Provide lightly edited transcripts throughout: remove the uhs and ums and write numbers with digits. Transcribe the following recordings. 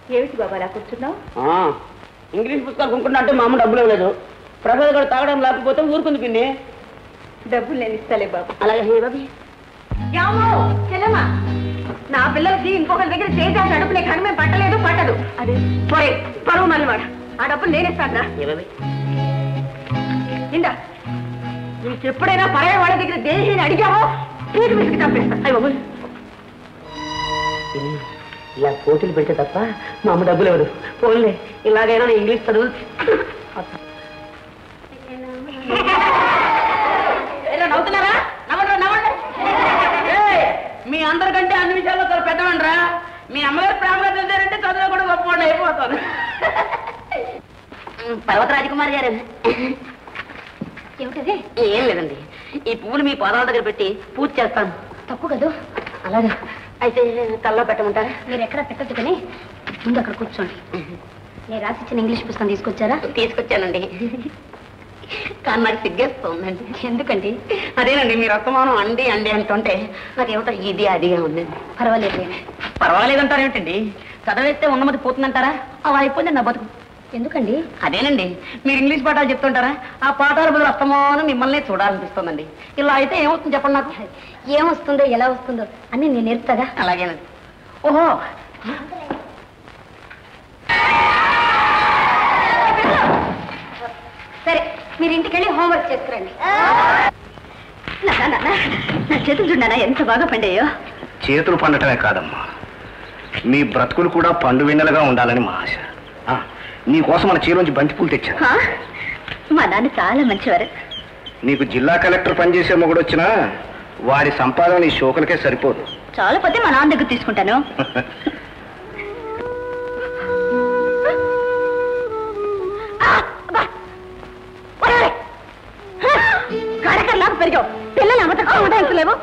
ఏమిటి బాబా అలా కూర్చున్నావు? ఇంగ్లీష్ పుస్తకాలు కొనుక్కుంటా అంటే మా అమ్మ డబ్బులు ఇవ్వలేదు. ప్రసాద్ గారు తాగడం లేకపోతే ఊరుకుంది పిన్ని. డబ్బులు నేను ఇస్తాలే బాబు. అలాగే బాబీ. నా పిల్లలకి ఇంకొకరి దగ్గర చేసి అడుపు నీకు కడిమే పట్టలేదు పట్టదు. అదే పోయి పరువు మళ్ళీ వాడు. ఆ డబ్బులు నేనేస్తాను. ఇందా నీకు ఎప్పుడైనా పరాయి వాళ్ళ దగ్గర దేశీని అడిగావో పీటు మీదకి చంపేస్తా. బాబు ఇలా పోటీలు పెడితే తప్ప మా అమ్మ డబ్బులు ఇవ్వదు. పోన్లే ఇలాగైనా నేను ఇంగ్లీష్ చదువు. నవ్వుతున్నారా? నవ్వండి నవ్వండి. మీ అందరికంటే అన్ని విషయాల్లో చాలా పెద్దవండ్రా. మీ అమ్మగారు ప్రేమగా చదివారంటే చదువు కూడా గొప్పవాడు అయిపోతాను. పర్వత రాజకుమారి గారు. ఏమిటది? ఏం లేదండి, ఈ పువ్వులు మీ పాదాల దగ్గర పెట్టి పూజ చేస్తాను. తప్పు కదా? అలాగే అయితే తల్లో పెట్టమంటారా? మీరు ఎక్కడ పెట్టద్దు కానీ ముందు అక్కడ కూర్చోండి. నేను రాసిచ్చిన ఇంగ్లీష్ పుస్తకం తీసుకొచ్చారా? తీసుకొచ్చానండి, కానీ నాకు సిగ్గేస్తుందండి. ఎందుకండి? అదేనండి మీరు అస్తమానం అండి అండి అంటుంటే నాకేమిటో ఇది అదిగా ఉందండి. పర్వాలేదు. పర్వాలేదంటారు ఏమిటండి? చదివేస్తే ఉన్నమతి పోతుందంటారా? అలా అయిపోయింది నా బతుకు. ఎందుకండి? అదేనండి మీరు ఇంగ్లీష్ పాఠాలు చెప్తుంటారా, ఆ పాఠాల బదులు అస్తమానం మిమ్మల్ని చూడాలనిపిస్తుందండి. ఇలా అయితే ఏమవుతుంది చెప్పండి నాకు? ఏమొస్తుందో ఎలా వస్తుందో అని నేను నేర్పుతాగా. అలాగేనండి. ఓహో సరే, మీరు ఇంటికి వెళ్ళి హోంవర్క్ చేసుకురండి. నా చేతులు చూడనా ఎంత బాగా పండాయో. చేతులు పండటమే కాదమ్మా, మీ బ్రతుకులు కూడా పండు వెన్నెలగా ఉండాలని మా ఆశ. నీకోసం మన చీరోంచి బంతిపూలు తెచ్చాను. మా నాన్న చాలా మంచివారు. నీకు జిల్లా కలెక్టర్ పనిచేసే మొగుడు వచ్చినా వారి సంపాదన నీ షోకులకే సరిపోదు. చాలా పోతే మా నాన్న దగ్గర తీసుకుంటాను. కరకరలాగా పెరిగావు, పిల్లలు అమతగా ఉండలేవు.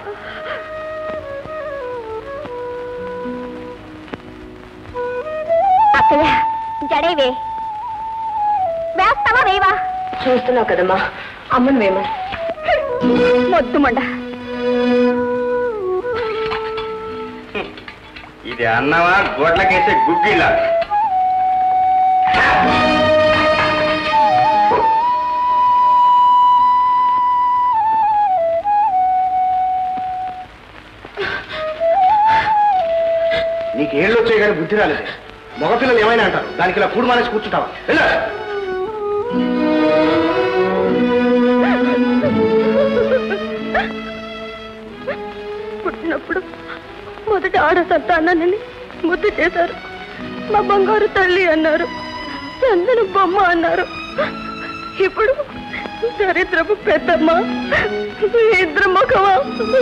అక్కయ్య జడేవే వేస్తావా వేవా? చూస్తున్నావు కదమ్మా, అమ్మను వేమ. మొద్దు మండ. ఇది అన్నవా గోడ్లకేసే గుగ్గిలా? నీకు ఏళ్ళు వచ్చాయి కానీ బుద్ధి రాలేదు. మగపిల్లలు ఏమైనా అంటారు, దానికి ఇలా కూడు మానేసి కూర్చుంటావా? పుట్టినప్పుడు మొదట ఆడ సంతానాన్ని ముద్దు చేశారు. మా బంగారు తల్లి అన్నారు, చందన బొమ్మ అన్నారు. ఇప్పుడు దరిద్రపు పెద్దమ్మ, ఇద్దరు ముఖమా.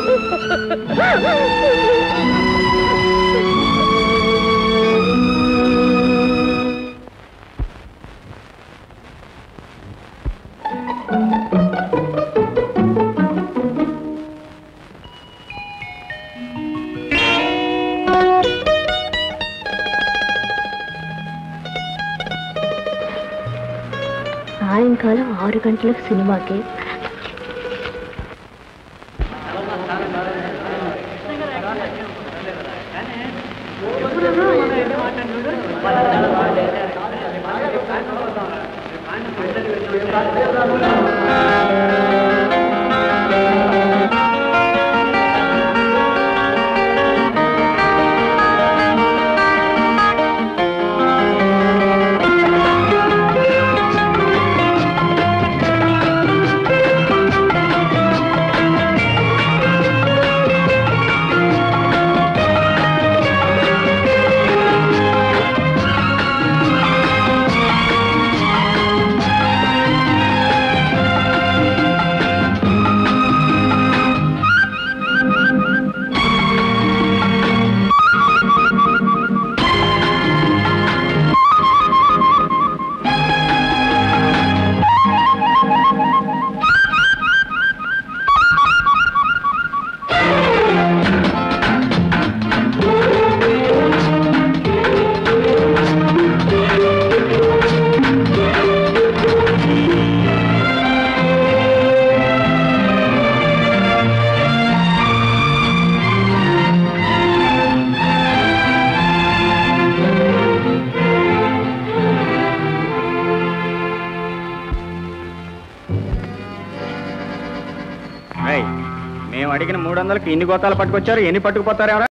సాయంకాలం 6 గంటలకు సినిమాకి. మేము అడిగిన 300కి ఇన్ని గోతాలు పట్టుకొచ్చారు, ఎన్ని పట్టుకుపోతారు?